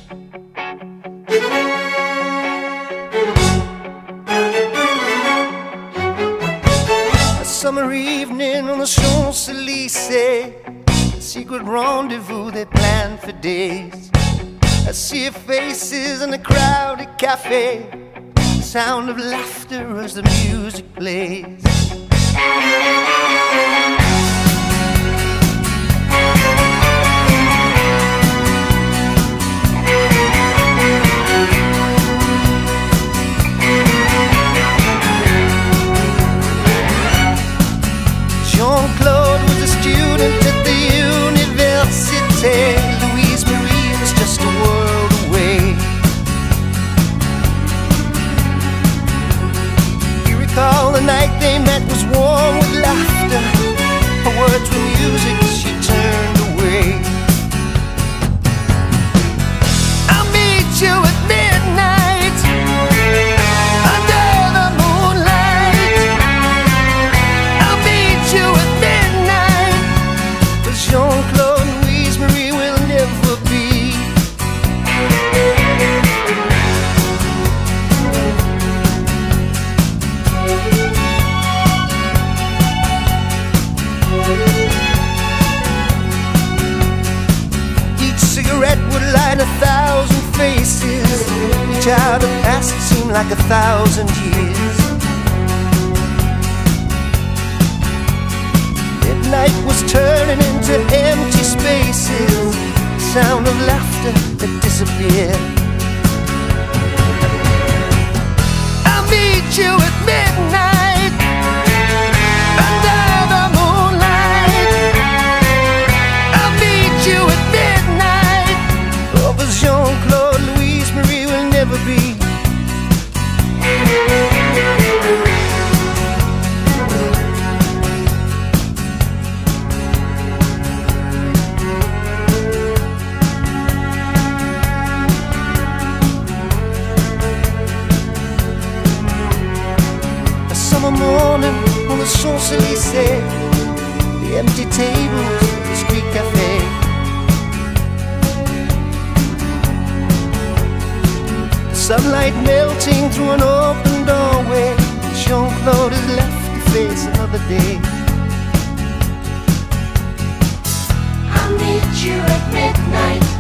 A summer evening on the Champs-Élysées, a secret rendezvous they planned for days. I see your faces in a crowded cafe, the sound of laughter as the music plays. Jean-Claude was a student at the Université. Louise Marie was just a world away. You recall the night they met was warm with laughter. Her words were music, she turned away. I'll meet you at midnight under the moonlight. I'll meet you at midnight, but Jean-Claude and Louise Marie will never be. Each cigarette would light 1,000 faces. Each hour that passed seemed like 1,000 years. Midnight was turning into empty spaces, the sound of laughter that disappeared. I'll meet you at midnight under the moonlight. I'll meet you at midnight. Oh, but Jean-Claude, Louise Marie will never be. Summer morning on the Champs-Élysées, the empty tables of the street cafe. The sunlight melting through an open doorway. Jean-Claude is left to face another day. I'll meet you at midnight